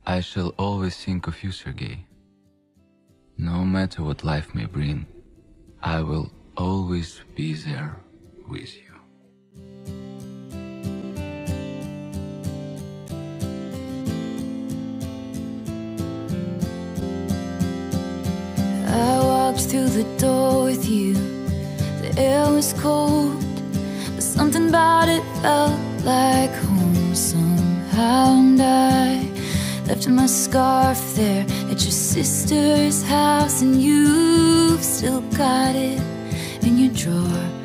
I shall always think of you, Sergey. No matter what life may bring, I will always be there with you. I walked through the door with you. The air was cold, but something about it felt like home somehow. And I left my scarf there at your sister's house, and you've still got it in your drawer.